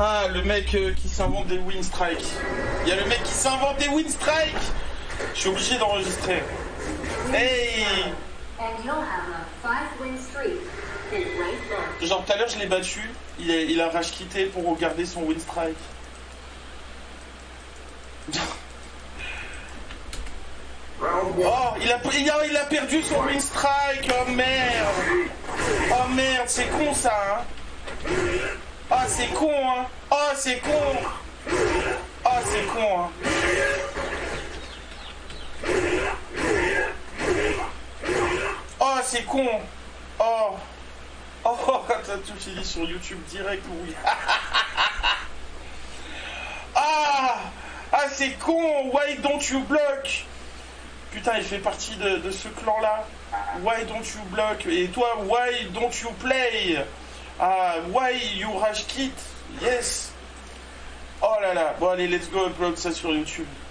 Ah, le mec qui s'invente des win strikes. Il y a le mec qui s'invente des win strikes. Je suis obligé d'enregistrer. Hey! Genre tout à l'heure je l'ai battu. Il a rage quitté pour regarder son win strike. Oh, il a perdu son win strike. Oh merde. Oh merde, c'est con ça, hein. Ah, c'est con, hein. Oh, c'est con. Oh, c'est con, hein. Oh, c'est con. Oh. Oh, t'as tout fini sur YouTube direct, oui. Ah, c'est con. Why don't you block? Putain, il fait partie de ce clan-là. Why don't you block? Et toi, why don't you play? Ah, why you rage quit? Yes. Oh là là. Bon, allez, let's go upload ça sur YouTube.